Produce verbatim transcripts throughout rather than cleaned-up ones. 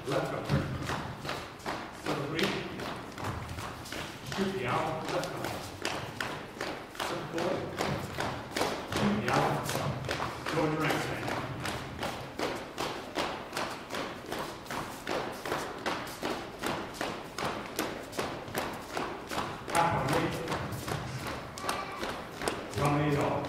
left up. Circle three. Shoot the owl, left up. Circle four. Shoot the owl. Go in the right side. Half on me. One eight all.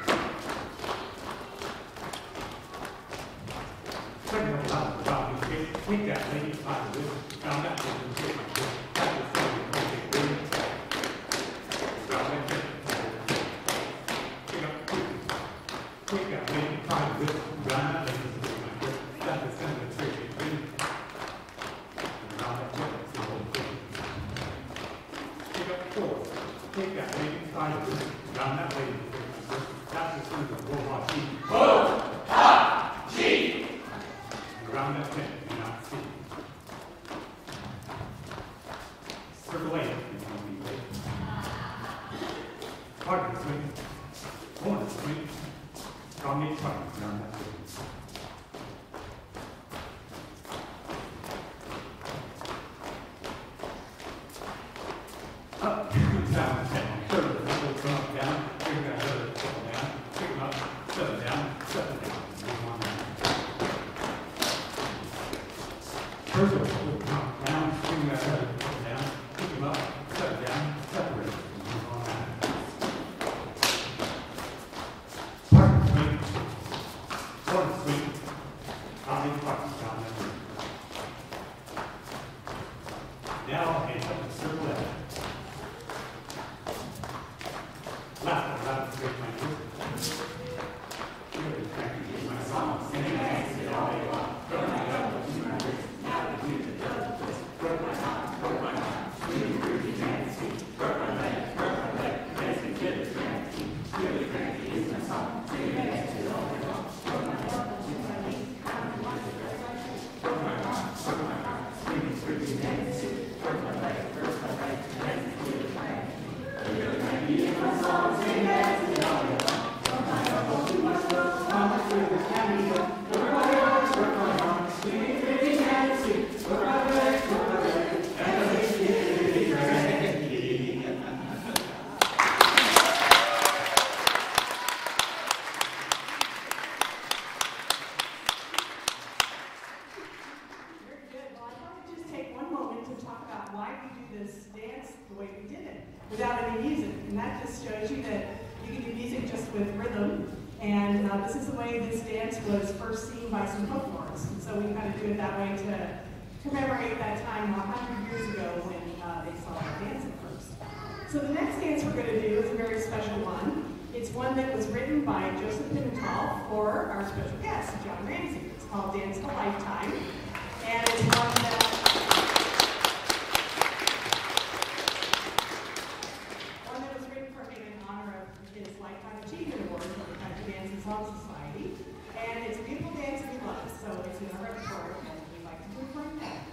Second one out of the top, you take that lady out of this, found that one, and take my foot. That was the thing, okay, ready? Drop that foot. Pick up, take that lady out of this, round that lady, take my foot. That's the center of the trick, ready? And round that foot, that's the whole thing. Pick up four. Take that lady out of this, round that lady, take my foot. That's the center of the whole thing. Ho! Ha! G! Around that pin, do not see. Circle eight, if you want to be late. Target swing. Corner swing. Draw me target around that pin. Up, down, down. Third, come up, down. Bring that other circle down. Pick them up, settle down, settle down. Move on down. First of all, come down, bring that other circle down. Pick them up, settle down, separate. Move on down. Park swing. Corner swing. Coming park down that way. Now, hand up the circle left. Left, left, straight my foot. Really cranky, my song. Sing it, sing it all day long. Go my God, do my wrist. Now to do the double twist. Work my arm, work my arm. Really groovy, fancy. Work my leg, work my leg. Dancing, get it, cranky. Really cranky is my song. Sing it, sing it all day long. Work my arm, do my knees. Work my arm, work my arm. Really groovy, fancy. Work my leg, work my leg. Dancing, get it, cranky. Really cranky is my song. Sing it, sing it all day long. From my elbow to my throat, how much further can we go? Work my arms, work my arms, swinging pretty fancy. Work my legs, work my legs, and I make it really cranky. Very good. Well, I thought we'd just take one moment to talk about why we do this dance the way we did it, without any music. And that just shows you that you can do music just with rhythm. And uh, this is the way this dance was first seen by some folklorists. And so we kind of do it that way to commemorate that time a hundred years ago when uh, they saw our dancing first. So the next dance we're going to do is a very special one. It's one that was written by Joseph Pimentel for our special guest, John Ramsey. It's called Dance of a Lifetime. And it's one that Lifetime Achievement Award from the Country Dance and Song Society. And it's a beautiful dance we love, so it's in our repertoire, and we'd like to do it right now.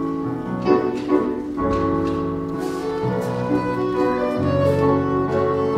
Thank you.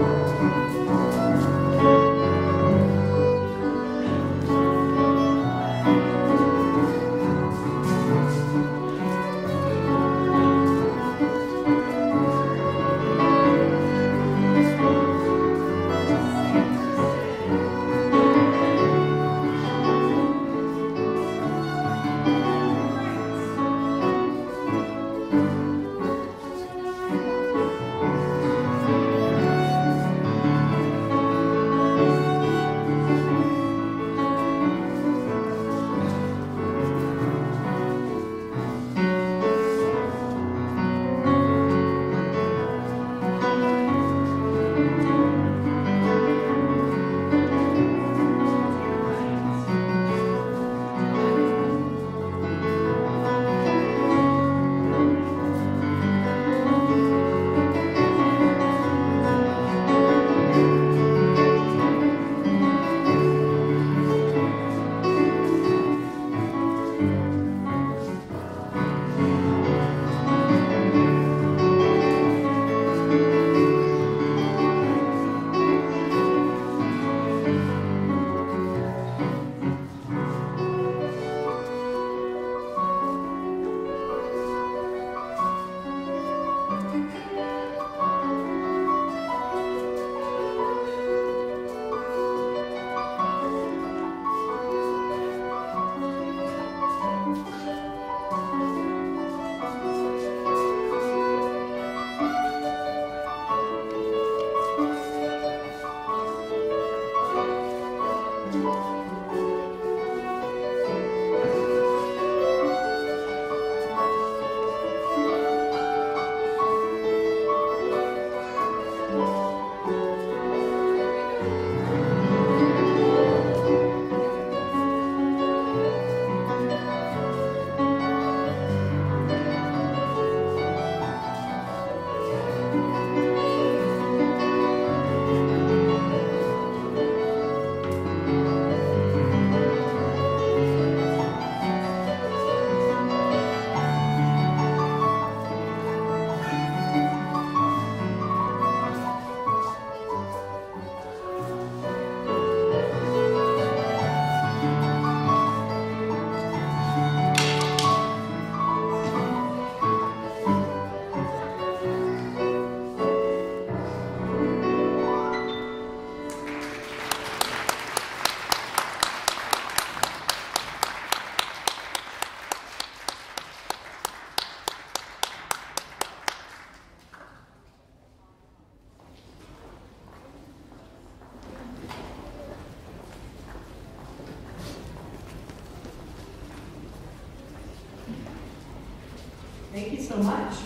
Thank you so much.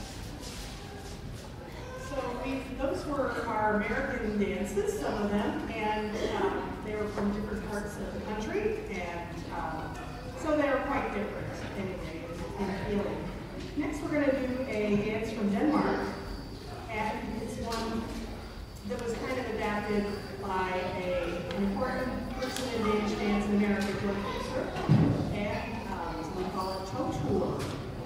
So we, those were our American dances, some of them, and um, they were from different parts of the country, and um, so they were quite different anyway in feeling. Next we're going to do a dance from Denmark, and it's one that was kind of adapted by a, an important person in Danish dance in America, George Fisher, and um, so we call it Toe Tour.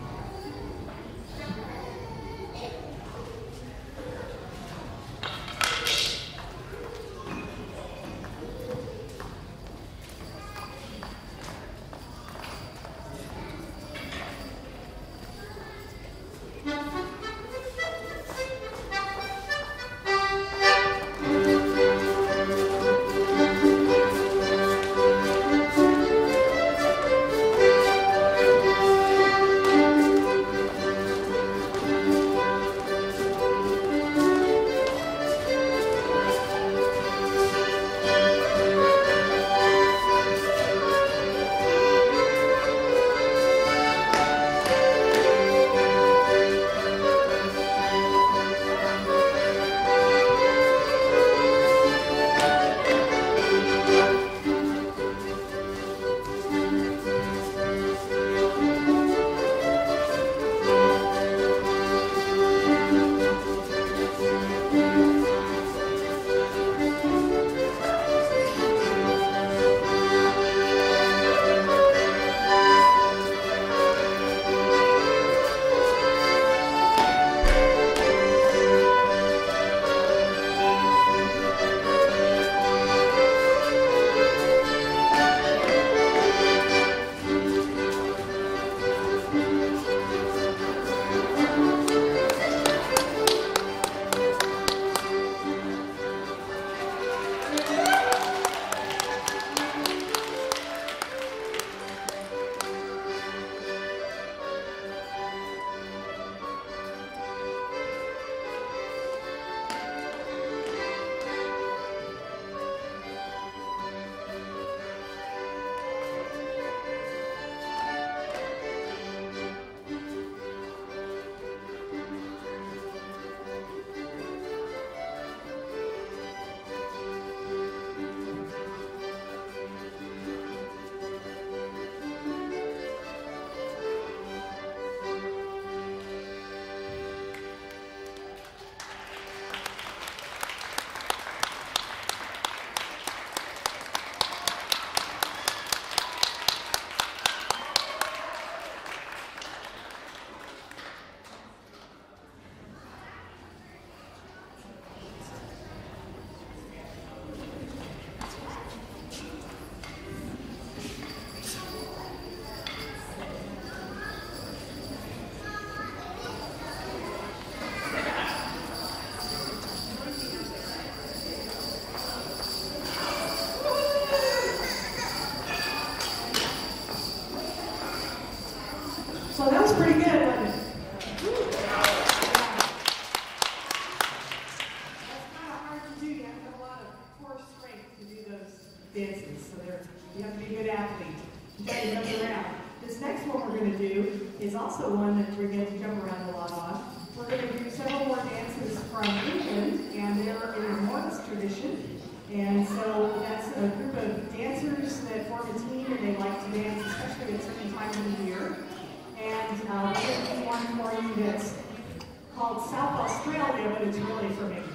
So that was pretty good, wasn't it? Yeah. That's kind of hard to do. You have to have a lot of core strength to do those dances. So they're, you have to be a good athlete. You got to jump around. This next one we're going to do is also one that we're going to jump around a lot on. We're going to do several more dances from England, and they're in a Morris tradition. And so that's a group of dancers that form a team, and they like to dance, especially at certain times of the year. And uh, we're going to do one for you that's called South Australia, but it's really for me.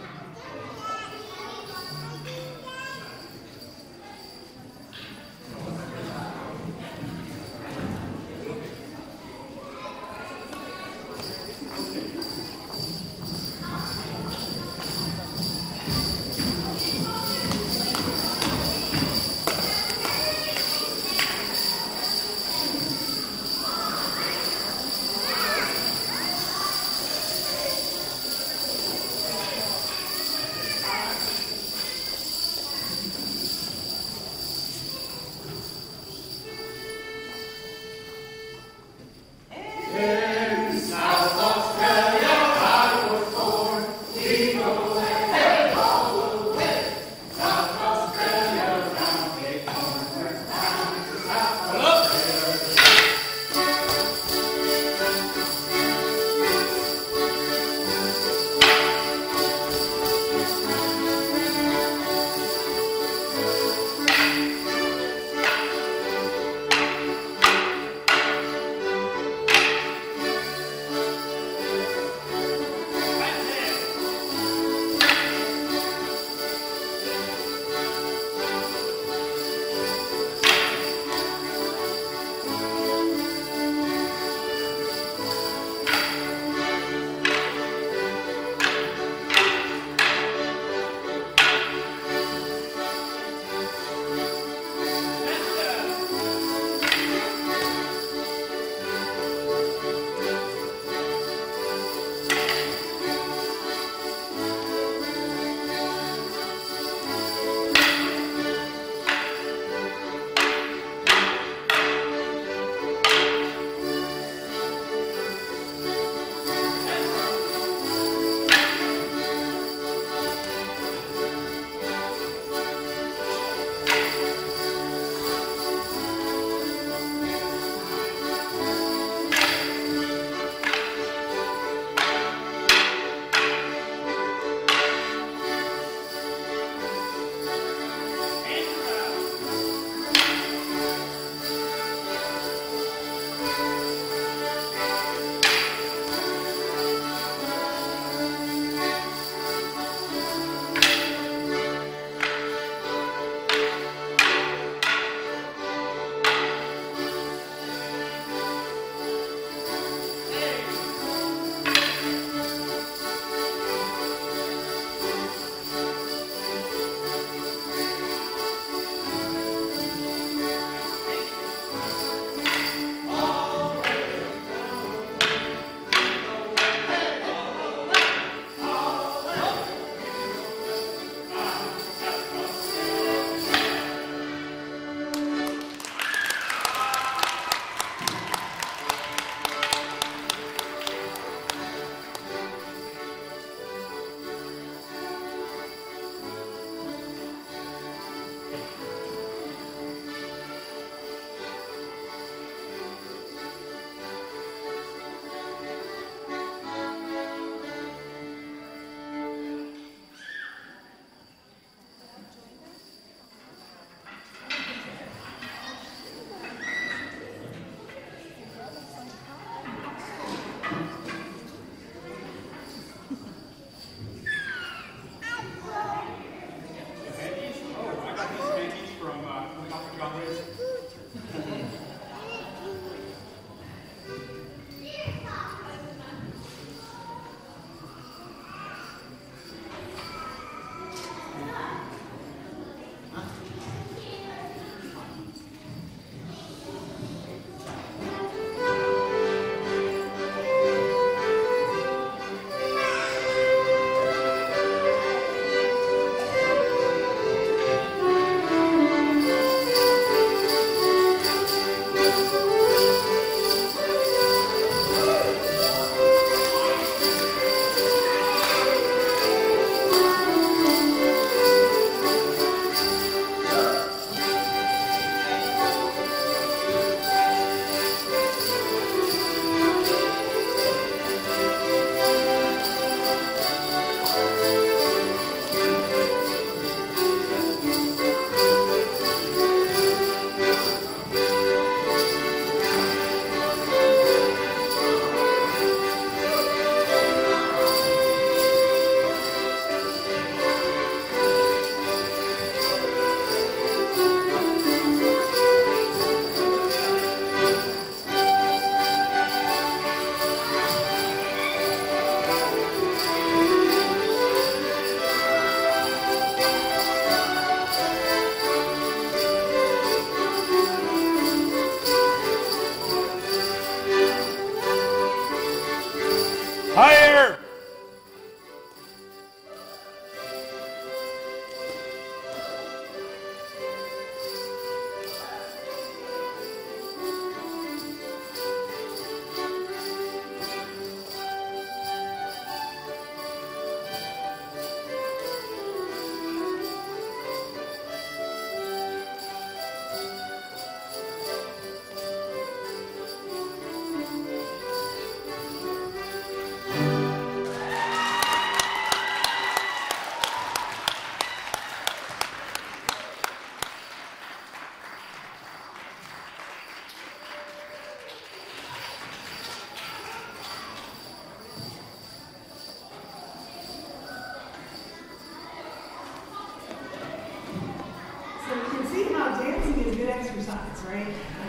dancing is good exercise, right?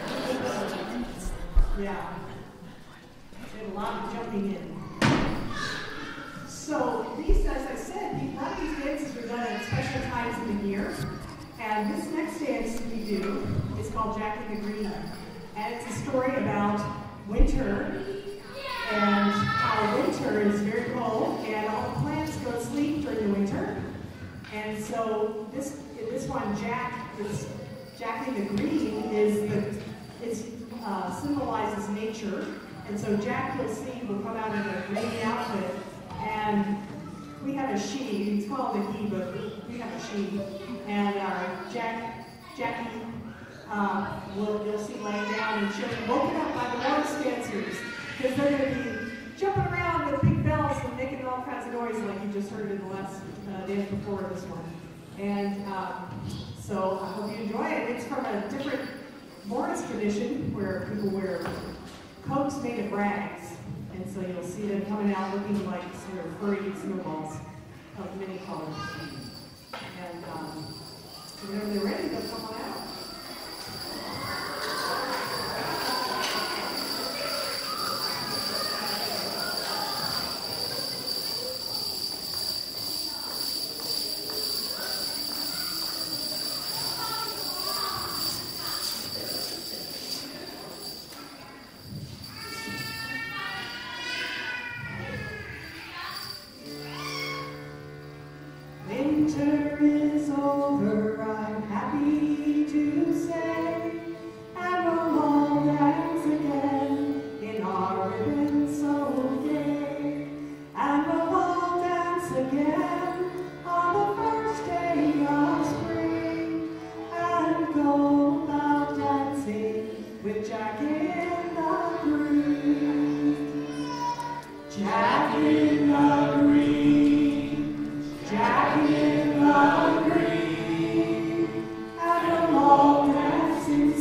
Yeah. Did a lot of jumping in. So these, as I said, a lot of these dances are done at special times of the year. And this next dance we do is called Jackie the Green. And it's a story about winter and how winter is very cold and all the plants go to sleep during the winter. And so this this one, Jack, is Jackie the Green is the is uh, symbolizes nature. And so Jack, you'll see, will come out in a green outfit, and we have a she. It's called a he, but we have a she. And uh, Jack, Jackie, uh, will you'll see laying down, and she'll be woken up by the Morris dancers because they're going to be jumping around with big bells and making all kinds of noise, like you just heard in the last uh, dance before this one. And um, so I hope you enjoy it. It's from a different Morris tradition where people wear coats made of rags, and so you'll see them coming out looking like sort of furry snowballs of many colors. And um, whenever they're ready, they'll come on out. Winter is over, I'm happy to say, and we'll all dance again in our ribbon so gay. And we'll all dance again on the first day of spring, and go out dancing with Jack in the Green. Jack in the Green, Jack in the Green, and we'll all dance in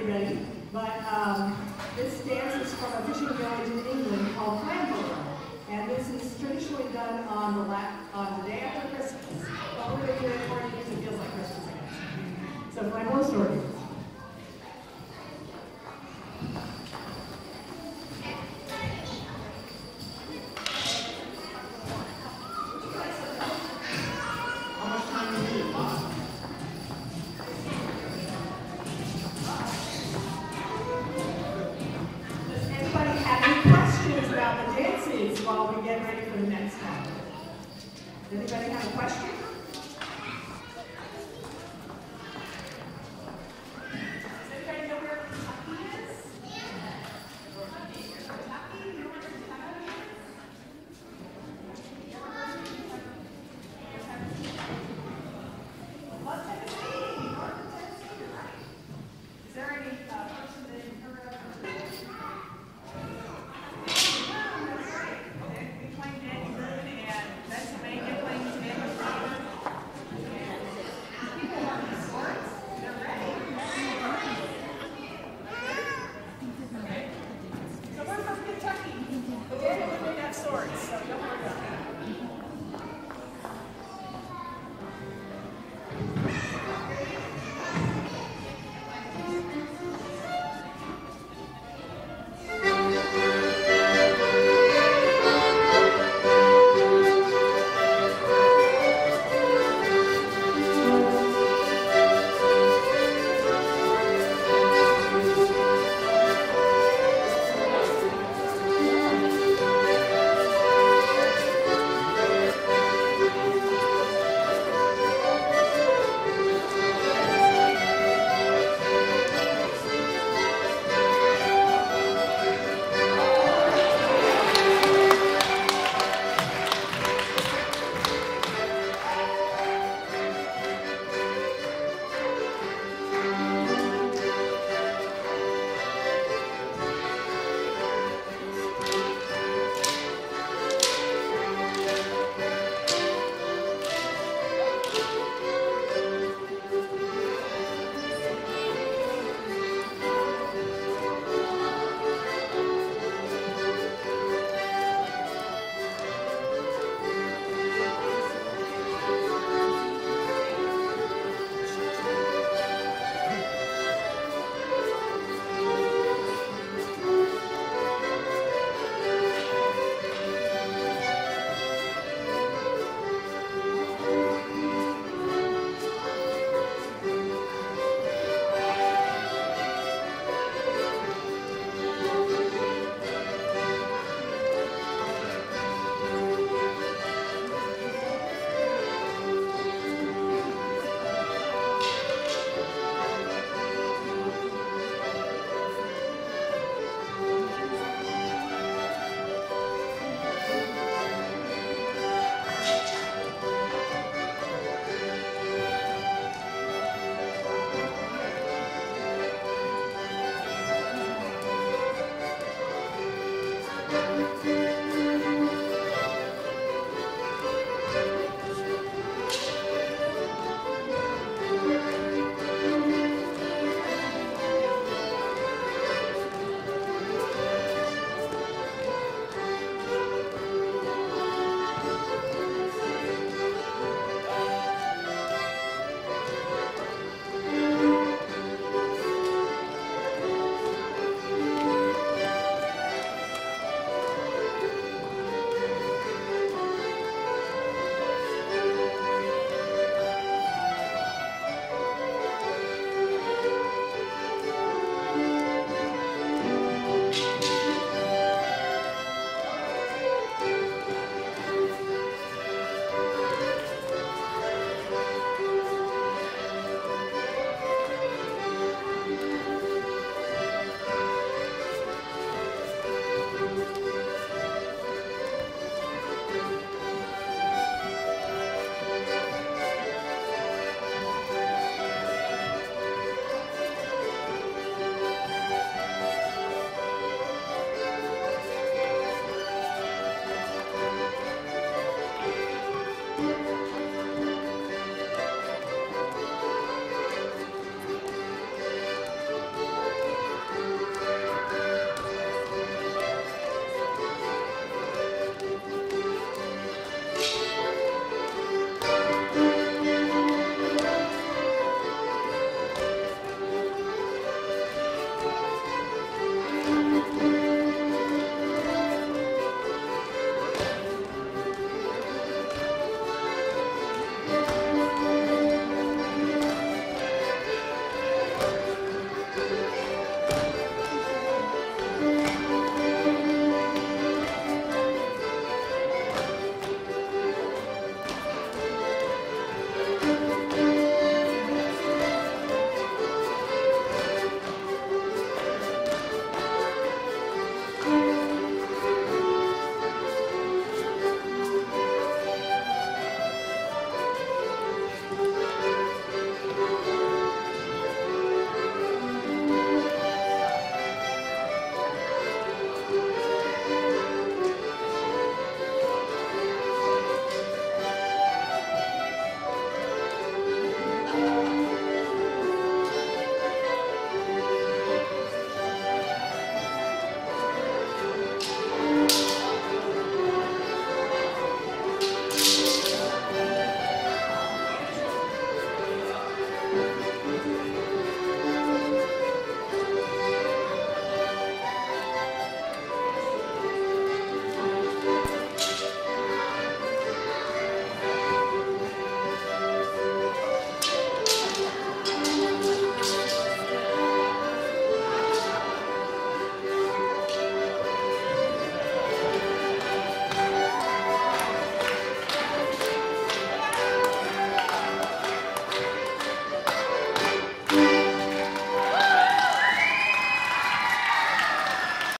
everybody, but um, this dance is from a fishing village in England called Flamborough. And this is traditionally done on the, la on the day after Christmas. But we're going to do it for you because it feels like Christmas again. So Flamborough story. While we get ready for the next one. Does anybody have a question?